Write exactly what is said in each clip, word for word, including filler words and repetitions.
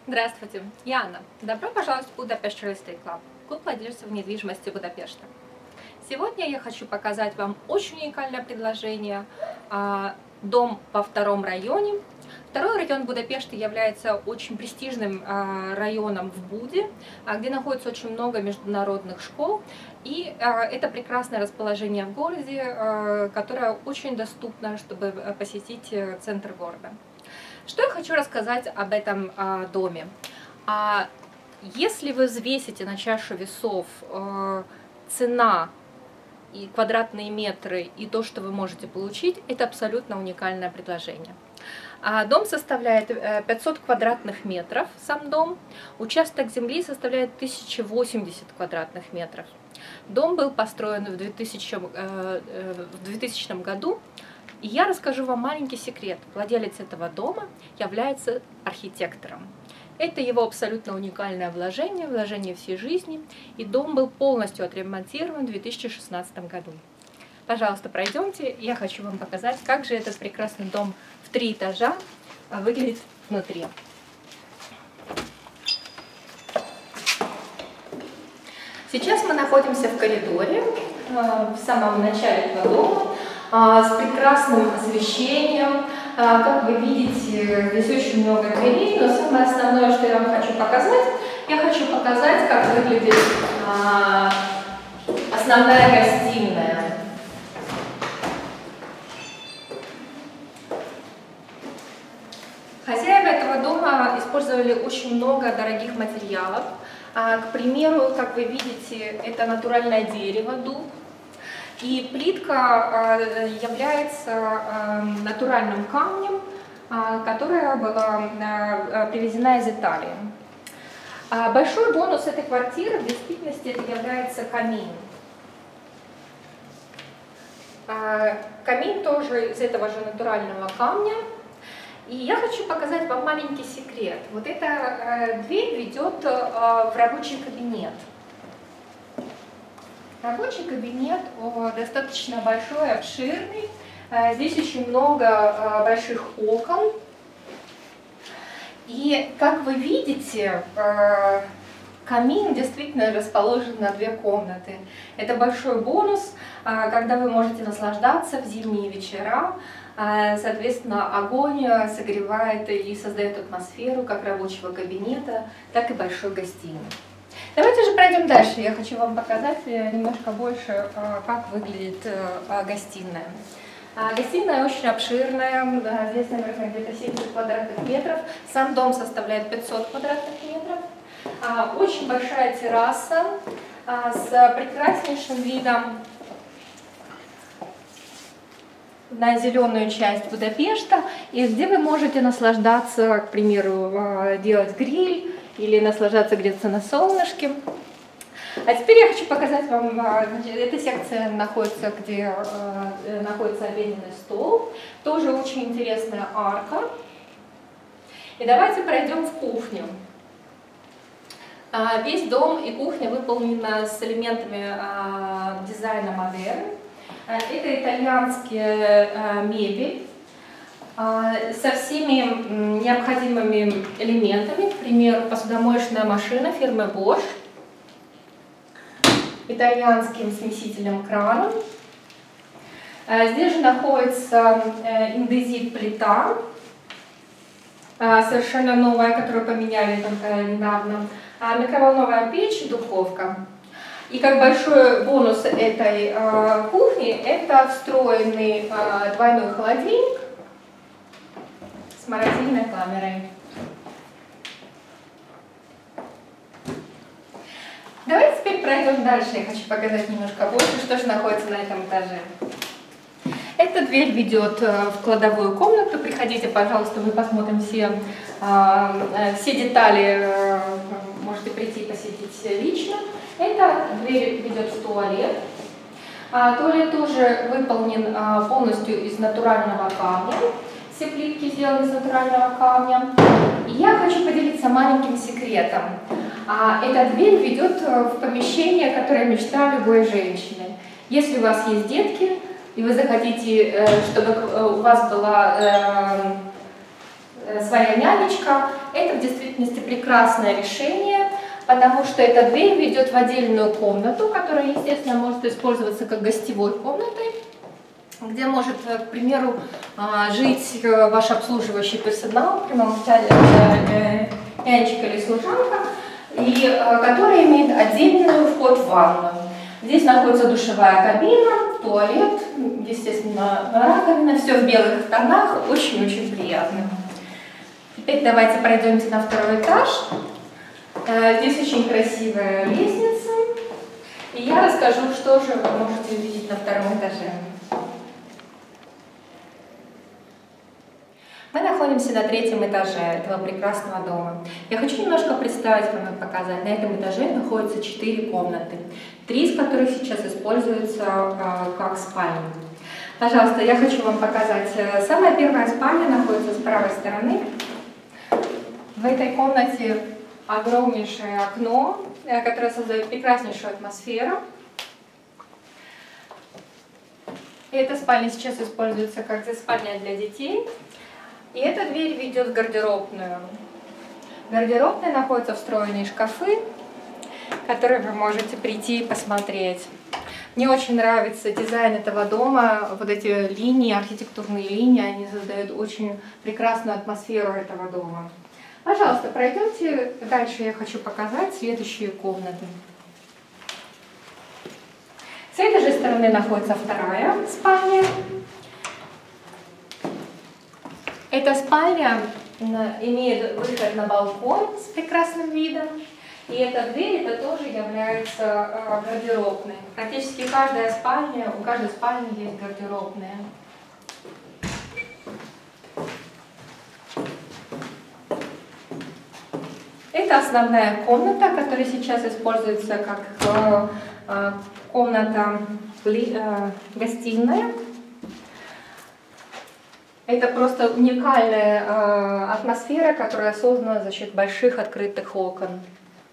Здравствуйте, я Анна. Добро пожаловать в Будапешт Real Estate Club, клуб владельцев недвижимости Будапешта. Сегодня я хочу показать вам очень уникальное предложение. Дом во втором районе. Второй район Будапешта является очень престижным районом в Буде, где находится очень много международных школ. И это прекрасное расположение в городе, которое очень доступно, чтобы посетить центр города. Что я хочу рассказать об этом а, доме? А, если вы взвесите на чашу весов э, цена и квадратные метры и то, что вы можете получить, это абсолютно уникальное предложение. А, дом составляет пятьсот квадратных метров, сам дом. Участок земли составляет тысяча восемьдесят квадратных метров. Дом был построен в двухтысячном, э, э, в двухтысячном году. И я расскажу вам маленький секрет. Владелец этого дома является архитектором. Это его абсолютно уникальное вложение, вложение всей жизни. И дом был полностью отремонтирован в две тысячи шестнадцатом году. Пожалуйста, пройдемте. Я хочу вам показать, как же этот прекрасный дом в три этажа выглядит внутри. Сейчас мы находимся в коридоре, в самом начале этого дома, с прекрасным освещением. Как вы видите, здесь очень много дверей, но самое основное, что я вам хочу показать, я хочу показать, как выглядит основная гостиная. Хозяева этого дома использовали очень много дорогих материалов. К примеру, как вы видите, это натуральное дерево, дуб. И плитка является натуральным камнем, которая была привезена из Италии. Большой бонус этой квартиры в действительности это является камин. Камин тоже из этого же натурального камня. И я хочу показать вам маленький секрет. Вот эта дверь ведет в рабочий кабинет. Рабочий кабинет достаточно большой, обширный. Здесь очень много больших окон. И, как вы видите, камин действительно расположен на две комнаты. Это большой бонус, когда вы можете наслаждаться в зимние вечера. Соответственно, огонь согревает и создает атмосферу как рабочего кабинета, так и большой гостиной. Давайте же пройдем дальше. Я хочу вам показать немножко больше, как выглядит гостиная. Гостиная очень обширная. Здесь, наверное, где-то семьдесят квадратных метров. Сам дом составляет пятьсот квадратных метров. Очень большая терраса с прекраснейшим видом на зеленую часть Будапешта, и где вы можете наслаждаться, к примеру, делать гриль или наслаждаться где-то на солнышке. А теперь я хочу показать вам, значит, эта секция находится, где э, находится обеденный стол, тоже очень интересная арка. И давайте пройдем в кухню. А, весь дом и кухня выполнены с элементами а, дизайна модерн. Это итальянские а, мебель а, со всеми необходимыми элементами, к примеру, посудомоечная машина фирмы Bosch, итальянским смесителем краном. А, здесь же находится э, индезит плита, а, совершенно новая, которую поменяли только недавно, а, микроволновая печь, духовка. И как большой бонус этой э, кухни, это встроенный э, двойной холодильник с морозильной камерой. Давайте теперь пройдем дальше. Я хочу показать немножко больше, что же находится на этом этаже. Эта дверь ведет в кладовую комнату. Приходите, пожалуйста, мы посмотрим все, э, все детали. Э, можете прийти и посетить лично. Эта дверь ведет в туалет. А, туалет тоже выполнен а, полностью из натурального камня. Все плитки сделаны из натурального камня. И я хочу поделиться маленьким секретом. А, эта дверь ведет в помещение, которое мечта любой женщины. Если у вас есть детки, и вы захотите, чтобы у вас была своя нянечка. Это в действительности прекрасное решение, потому что эта дверь ведет в отдельную комнату, которая, естественно, может использоваться как гостевой комнатой, где может, к примеру, жить ваш обслуживающий персонал, например, нянечка или служанка, и которая имеет отдельный вход в ванну. Здесь находится душевая кабина, туалет, естественно, раковина, все в белых тонах, очень-очень приятно. Теперь давайте пройдемте на второй этаж. Здесь очень красивая лестница, и я расскажу, что же вы можете увидеть на втором этаже. Мы находимся на третьем этаже этого прекрасного дома. Я хочу немножко представить вам и показать. На этом этаже находятся четыре комнаты, три из которых сейчас используются э, как спальни. Пожалуйста, я хочу вам показать. Самая первая спальня находится с правой стороны. В этой комнате огромнейшее окно, э, которое создает прекраснейшую атмосферу. И эта спальня сейчас используется как спальня для детей. И эта дверь ведет в гардеробную. В гардеробной находятся встроенные шкафы, которые вы можете прийти и посмотреть. Мне очень нравится дизайн этого дома. Вот эти линии, архитектурные линии, они создают очень прекрасную атмосферу этого дома. Пожалуйста, пройдемте дальше. Я хочу показать следующие комнаты. С этой же стороны находится вторая спальня. Эта спальня имеет выход на балкон с прекрасным видом. И эта дверь это тоже является гардеробной. Практически каждая спальня, у каждой спальни есть гардеробная. Это основная комната, которая сейчас используется как комната гостиная. Это просто уникальная э, атмосфера, которая создана за счет больших открытых окон.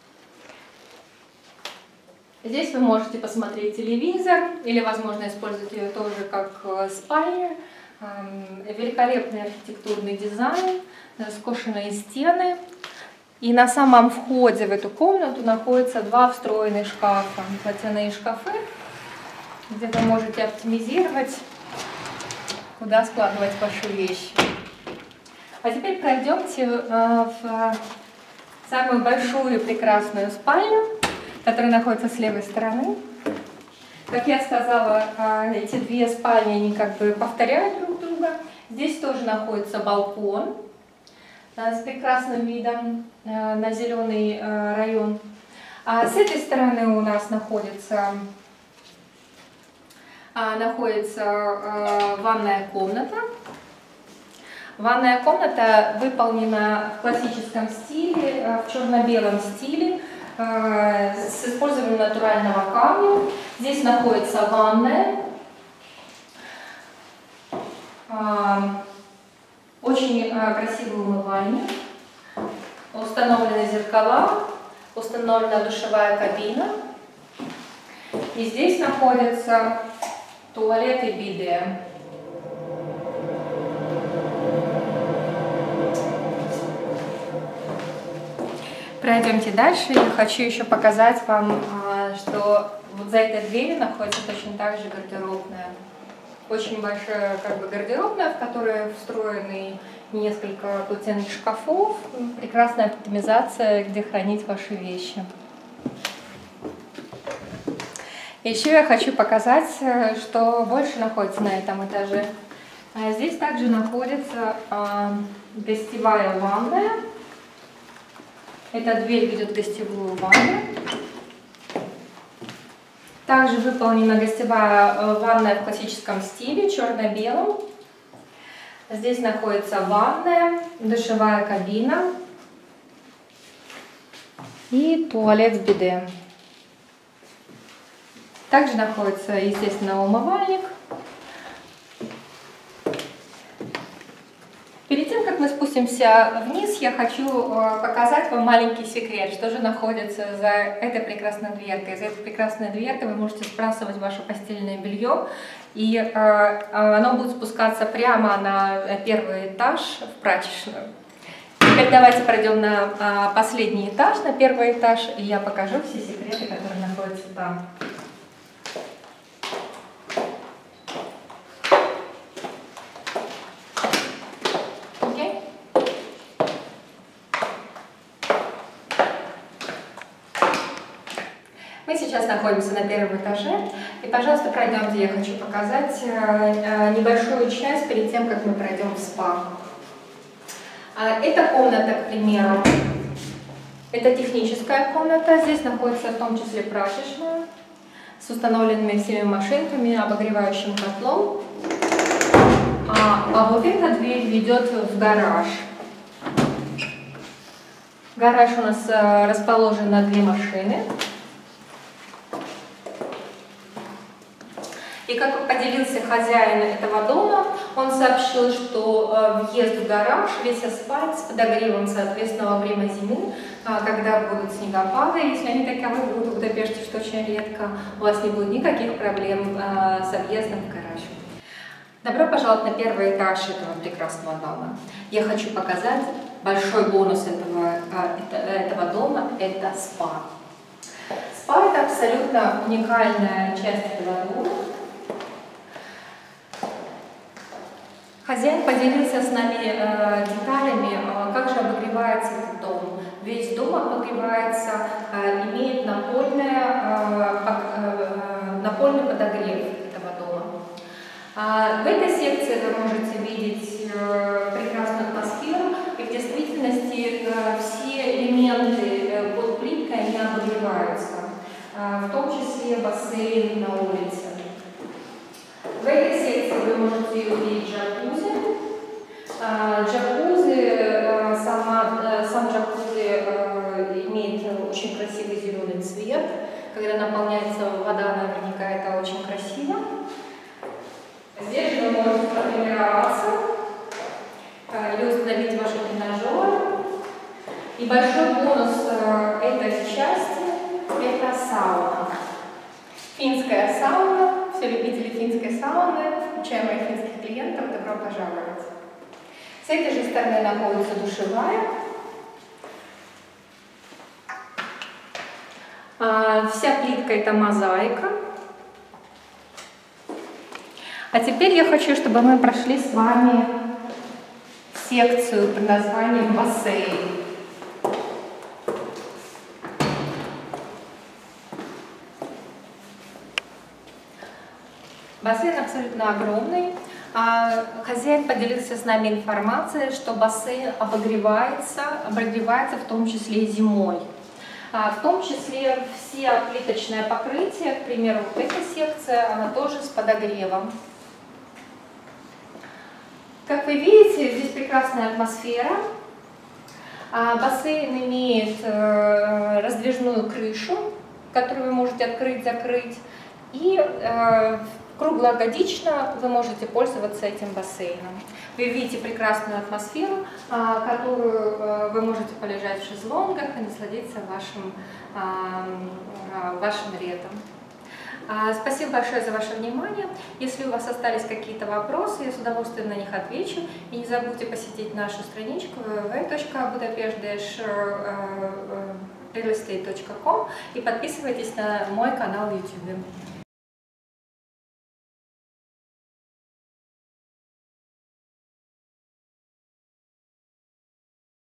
Здесь вы можете посмотреть телевизор или, возможно, использовать ее тоже как э, спальню. Э, великолепный архитектурный дизайн, э, скошенные стены. И на самом входе в эту комнату находятся два встроенных шкафа, платяные шкафы, где вы можете оптимизировать, куда складывать ваши вещи. А теперь пройдемте э, в самую большую и прекрасную спальню, которая находится с левой стороны. Как я сказала, э, эти две спальни, они как бы повторяют друг друга. Здесь тоже находится балкон э, с прекрасным видом э, на зеленый э, район. А с этой стороны у нас находится находится э, ванная комната. Ванная комната выполнена в классическом стиле, э, в черно-белом стиле, э, с использованием натурального камня. Здесь находится ванная. Э, очень э, красивый умывальник. Установлены зеркала, установлена душевая кабина. И здесь находится туалет и биде. Пройдемте дальше. Я хочу еще показать вам, что вот за этой дверью находится точно так же гардеробная. Очень большая как бы гардеробная, в которой встроены несколько платяных шкафов. Прекрасная оптимизация, где хранить ваши вещи. Еще я хочу показать, что больше находится на этом этаже. Здесь также находится гостевая ванная. Эта дверь ведет в гостевую ванную. Также выполнена гостевая ванная в классическом стиле, черно-белом. Здесь находится ванная, душевая кабина и туалет с биде. Также находится, естественно, умывальник. Перед тем, как мы спустимся вниз, я хочу показать вам маленький секрет, что же находится за этой прекрасной дверкой. За этой прекрасной дверкой вы можете сбрасывать ваше постельное белье, и оно будет спускаться прямо на первый этаж в прачечную. Теперь давайте пройдем на а, последний этаж, на первый этаж, и я покажу все секреты, которые находятся там. Окей? Мы сейчас находимся на первом этаже, и, пожалуйста, пройдемте, я хочу показать небольшую часть перед тем, как мы пройдем в спа. Эта комната, к примеру, это техническая комната, здесь находится в том числе прачечная, с установленными всеми машинками, обогревающим котлом, а, а вот эта дверь ведет в гараж. Гараж у нас расположен на две машины. И как поделился хозяин этого дома, он сообщил, что э, въезд в гараж весь асфальт с подогревом, соответственно, во время зимы, э, когда будут снегопады, если они таковы будут в Будапеште, что очень редко, у вас не будет никаких проблем э, с въездом в гараж. Добро пожаловать на первый этаж этого прекрасного дома. Я хочу показать большой бонус этого, э, этого дома – это спа. Спа – это абсолютно уникальная часть этого дома. Хозяин поделился с нами э, деталями, э, как же обогревается этот дом. Весь дом обогревается, э, имеет напольное, э, э, напольный подогрев этого дома. А в этой секции вы можете видеть э, прекрасную атмосферу, и в действительности э, все элементы э, под плиткой они обогреваются, э, в том числе бассейн на улице. В этой секции вы можете увидеть джакузи. Джакузи, сама, сам джакузи имеет очень красивый зеленый цвет. Когда наполняется вода, наверняка это очень красиво. Здесь же вы можете потренироваться или установить ваши тренажеры. И большой бонус этой части – это сауна. Финская сауна. Все любители финской сауны, включая моих финских клиентов, добро пожаловать. С этой же стороны находится душевая. А, вся плитка это мозаика. А теперь я хочу, чтобы мы прошли с вами в секцию под названием бассейн. Бассейн абсолютно огромный. Хозяин поделился с нами информацией, что бассейн обогревается, обогревается в том числе и зимой. В том числе все плиточное покрытие, к примеру, вот эта секция, она тоже с подогревом. Как вы видите, здесь прекрасная атмосфера. Бассейн имеет раздвижную крышу, которую вы можете открыть-закрыть. И круглогодично вы можете пользоваться этим бассейном. Вы видите прекрасную атмосферу, которую вы можете полежать в шезлонгах и насладиться вашим, вашим летом. Спасибо большое за ваше внимание. Если у вас остались какие-то вопросы, я с удовольствием на них отвечу. И не забудьте посетить нашу страничку дабл ю дабл ю дабл ю точка будапешт реал эстейт точка ком и подписывайтесь на мой канал в ютубе.